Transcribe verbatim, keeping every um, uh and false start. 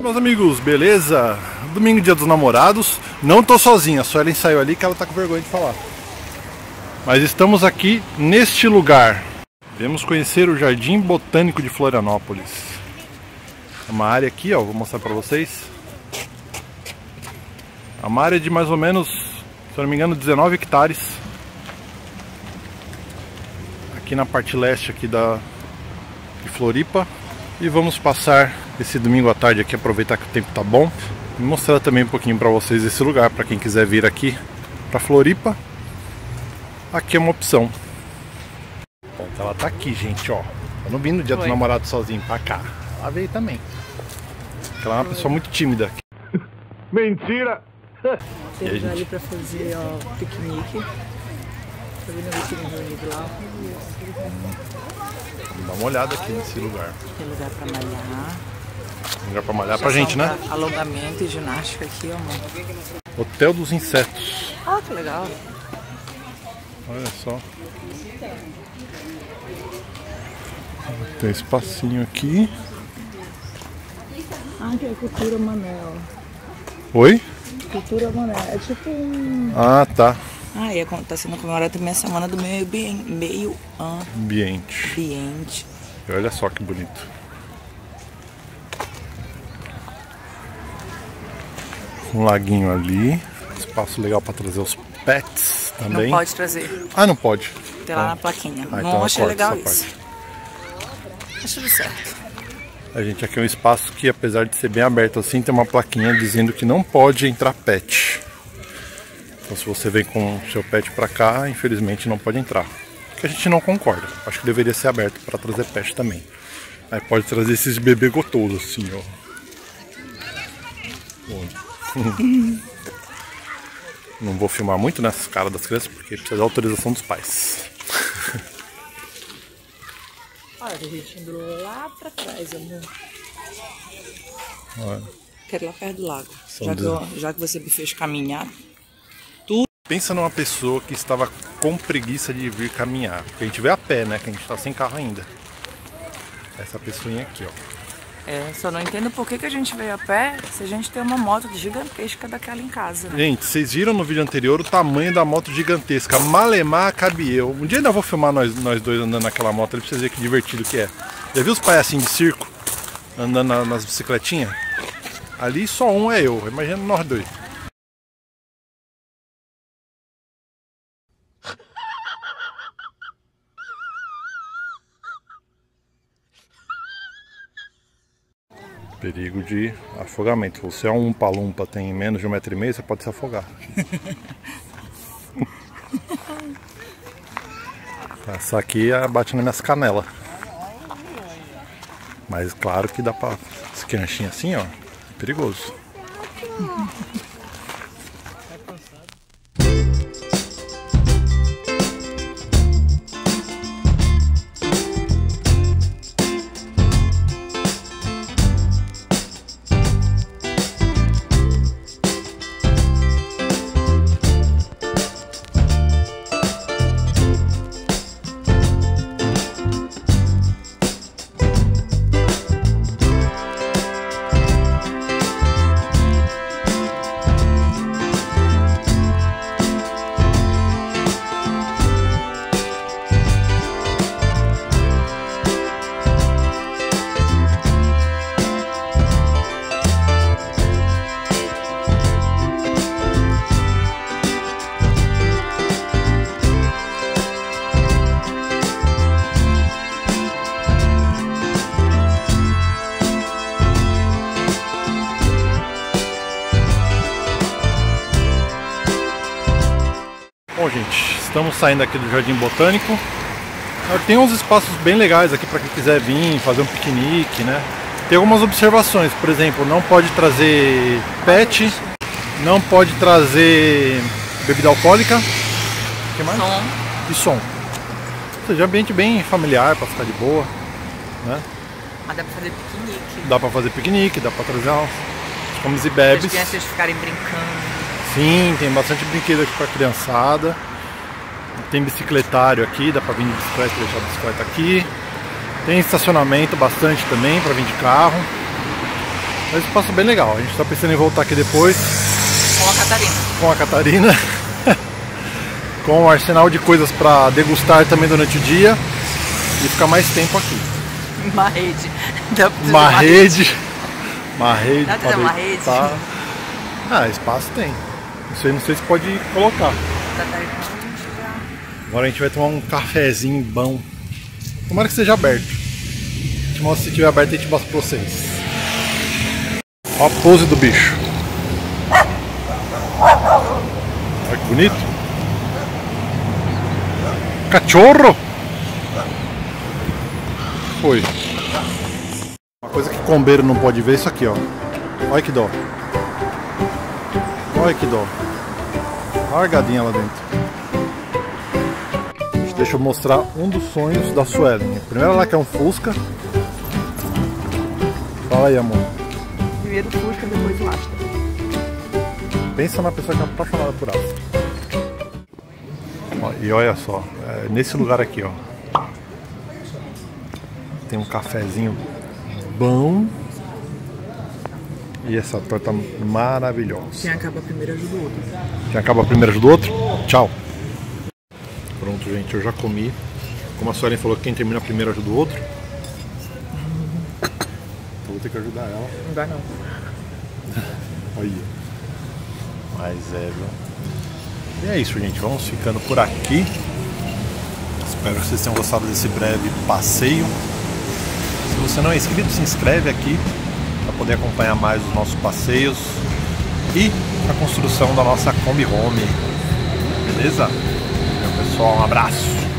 Meus amigos, beleza? Domingo, dia dos namorados. Não tô sozinha, a Suelen saiu ali que ela tá com vergonha de falar. Mas estamos aqui neste lugar. Viemos conhecer o Jardim Botânico de Florianópolis. É uma área aqui, ó, vou mostrar pra vocês. É uma área de mais ou menos, se eu não me engano, dezenove hectares. Aqui na parte leste aqui da, de Floripa. E vamos passar esse domingo à tarde aqui, aproveitar que o tempo tá bom. E mostrar também um pouquinho pra vocês esse lugar, pra quem quiser vir aqui pra Floripa. Aqui é uma opção. Bom, ela tá aqui, gente, ó. Eu não vim no dia Oi. do namorado sozinho pra cá. Ela veio também. Ela é uma Oi. pessoa muito tímida. Mentira! Temos ali pra fazer, ó, piquenique. Tô vendo o vestido reunido lá. Vamos dar uma olhada aqui nesse lugar. Tem lugar pra malhar. Lugar pra malhar pra gente, né? Alongamento e ginástica aqui, ó, mano. Hotel dos Insetos. Ah, que legal. Olha só. Tem espacinho aqui. Ah, que é Cultura Manel. Oi? Cultura Manel. É tipo um... Ah, tá. Ah, e tá sendo comemorada também a semana do meio, meio ambiente. ambiente. E olha só que bonito. Um laguinho ali. Espaço legal para trazer os pets também. Não pode trazer. Ah, não pode. Tem lá ah. na plaquinha. Ah, não então achei legal isso. Parte. Acho tudo certo. A gente aqui é um espaço que, apesar de ser bem aberto assim, tem uma plaquinha dizendo que não pode entrar pet. Então se você vem com o seu pet pra cá, infelizmente não pode entrar. Que a gente não concorda. Acho que deveria ser aberto para trazer pet também. Aí pode trazer esses bebê gotosos assim, ó. Não vou filmar muito nessas caras das crianças porque precisa da autorização dos pais. Olha, a gente andou lá pra trás, amor. Olha. Quero ir lá perto do lago. Já que, eu, já que você me fez caminhar. Tudo. Pensa numa pessoa que estava com preguiça de vir caminhar. Porque a gente vê a pé, né? Que a gente tá sem carro ainda. Essa pessoinha aqui, ó. É, só não entendo por que, que a gente veio a pé se a gente tem uma moto gigantesca daquela em casa, né? Gente, vocês viram no vídeo anterior o tamanho da moto gigantesca. Malemar cabe eu. Um dia ainda vou filmar nós, nós dois andando naquela moto ali pra vocês verem que divertido que é. Já viu os palhacinhos de circo andando na, nas bicicletinhas? Ali só um é eu. Imagina nós dois. Perigo de afogamento. Se você é um umpa-lumpa, tem menos de um metro e meio, você pode se afogar. Essa aqui bate nas minhas canelas. Mas claro que dá pra... Esse canchinho assim, ó, é perigoso. Bom, gente, estamos saindo aqui do Jardim Botânico. Tem uns espaços bem legais aqui para quem quiser vir fazer um piquenique, né? Tem algumas observações, por exemplo, não pode trazer pet, não pode trazer bebida alcoólica. O que mais? Som. E som. Ou seja, ambiente bem familiar para ficar de boa, né? Mas dá para fazer piquenique. Dá para fazer piquenique, dá para trazer uns comes e bebes. As crianças ficarem brincando. Sim, tem bastante brinquedo aqui para criançada. Tem bicicletário aqui, dá para vir de bicicleta e deixar a bicicleta aqui. Tem estacionamento bastante também para vir de carro. Mas espaço bem legal. A gente tá pensando em voltar aqui depois. Com a Catarina. Com a Catarina. Com um arsenal de coisas para degustar também durante o dia. E ficar mais tempo aqui. Uma rede. Uma rede. Uma rede. Dá pra uma rede. Ah, espaço tem. Isso aí não sei se pode colocar. Agora a gente vai tomar um cafezinho bom. Tomara que seja aberto. A gente mostra se tiver aberto e a gente mostra pra vocês. Olha a pose do bicho. Olha que bonito. Cachorro! Foi. Uma coisa que combeiro não pode ver é isso aqui, ó. Olha que dó. Olha que dó. Largadinha lá dentro. Deixa eu mostrar um dos sonhos da Suelen. Primeiro ela quer um Fusca. Fala aí, amor. Primeiro o Fusca, depois o Astra. Pensa na pessoa que é apaixonada por Astra. Ó, e olha só, é nesse lugar aqui, ó. Tem um cafezinho bom. E essa torta maravilhosa. Quem acaba primeiro ajuda o outro. Quem acaba primeiro ajuda o outro? Tchau. Pronto, gente, eu já comi. Como a Suelen falou que quem termina primeiro ajuda o outro. Então vou ter que ajudar ela. Não dá não. Olha. Mas é, viu? E é isso, gente. Vamos ficando por aqui. Espero que vocês tenham gostado desse breve passeio. Se você não é inscrito, se inscreve aqui para poder acompanhar mais os nossos passeios e a construção da nossa Kombi Home. Beleza? Meu pessoal, um abraço!